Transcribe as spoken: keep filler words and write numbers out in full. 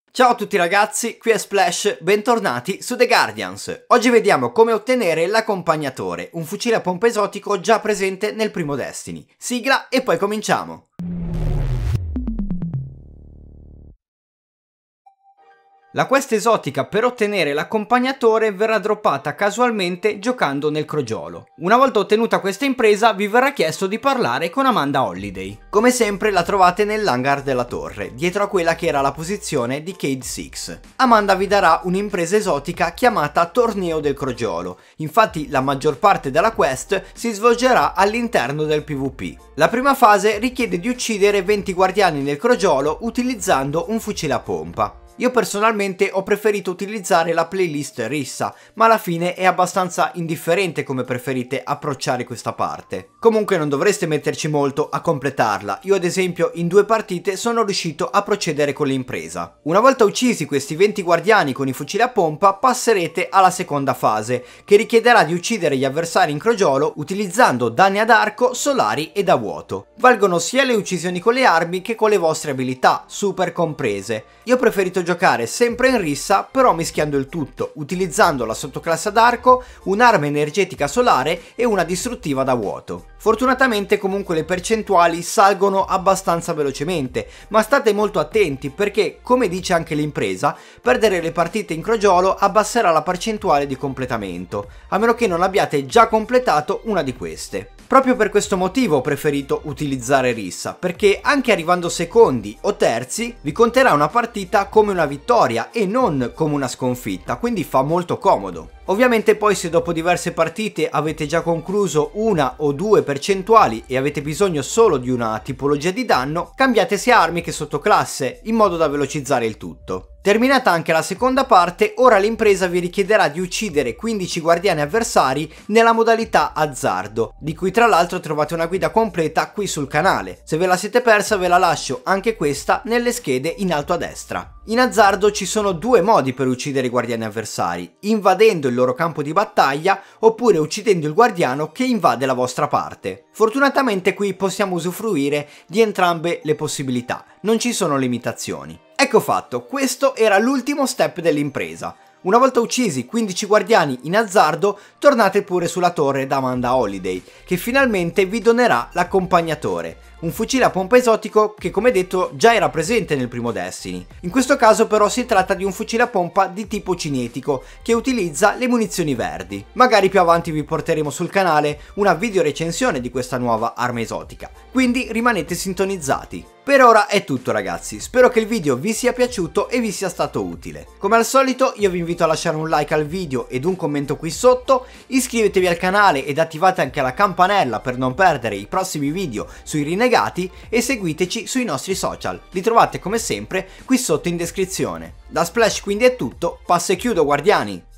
Ciao a tutti ragazzi, qui è Splash, bentornati su The Guardians. Oggi vediamo come ottenere l'accompagnatore, un fucile a pompa esotico già presente nel primo Destiny. Sigla e poi cominciamo! La quest esotica per ottenere l'accompagnatore verrà droppata casualmente giocando nel crogiolo. Una volta ottenuta questa impresa vi verrà chiesto di parlare con Amanda Holliday. Come sempre la trovate nell'hangar della torre, dietro a quella che era la posizione di Cayde Six. Amanda vi darà un'impresa esotica chiamata Torneo del Crogiolo, infatti la maggior parte della quest si svolgerà all'interno del PvP. La prima fase richiede di uccidere venti guardiani nel crogiolo utilizzando un fucile a pompa. Io personalmente ho preferito utilizzare la playlist Rissa, ma alla fine è abbastanza indifferente come preferite approcciare questa parte. Comunque non dovreste metterci molto a completarla, io ad esempio in due partite sono riuscito a procedere con l'impresa. Una volta uccisi questi venti guardiani con i fucili a pompa passerete alla seconda fase, che richiederà di uccidere gli avversari in crogiolo utilizzando danni ad arco, solari e da vuoto. Valgono sia le uccisioni con le armi che con le vostre abilità, super comprese. Io ho preferito giocare sempre in rissa, però mischiando il tutto, utilizzando la sottoclasse ad arco, un'arma energetica solare e una distruttiva da vuoto. Fortunatamente comunque le percentuali salgono abbastanza velocemente, ma state molto attenti perché, come dice anche l'impresa, perdere le partite in crogiolo abbasserà la percentuale di completamento, a meno che non abbiate già completato una di queste. Proprio per questo motivo ho preferito utilizzare rissa, perché anche arrivando secondi o terzi vi conterà una partita come una vittoria e non come una sconfitta, quindi fa molto comodo. Ovviamente poi se dopo diverse partite avete già concluso una o due percentuali e avete bisogno solo di una tipologia di danno, cambiate sia armi che sottoclasse in modo da velocizzare il tutto. Terminata anche la seconda parte, ora l'impresa vi richiederà di uccidere quindici guardiani avversari nella modalità azzardo, di cui tra l'altro trovate una guida completa qui sul canale. Se ve la siete persa ve la lascio anche questa nelle schede in alto a destra. In azzardo ci sono due modi per uccidere i guardiani avversari, invadendo il loro campo di battaglia oppure uccidendo il guardiano che invade la vostra parte. Fortunatamente qui possiamo usufruire di entrambe le possibilità, non ci sono limitazioni. Ecco fatto, questo era l'ultimo step dell'impresa. Una volta uccisi quindici guardiani in azzardo, tornate pure sulla torre da Amanda Holliday, che finalmente vi donerà l'accompagnatore. Un fucile a pompa esotico che, come detto, già era presente nel primo Destiny. In questo caso però si tratta di un fucile a pompa di tipo cinetico che utilizza le munizioni verdi. Magari più avanti vi porteremo sul canale una video recensione di questa nuova arma esotica, quindi rimanete sintonizzati. Per ora è tutto ragazzi, spero che il video vi sia piaciuto e vi sia stato utile. Come al solito io vi invito a lasciare un like al video ed un commento qui sotto, iscrivetevi al canale ed attivate anche la campanella per non perdere i prossimi video sui rinnegati e seguiteci sui nostri social, li trovate come sempre qui sotto in descrizione. Da Splash quindi è tutto, passo e chiudo guardiani!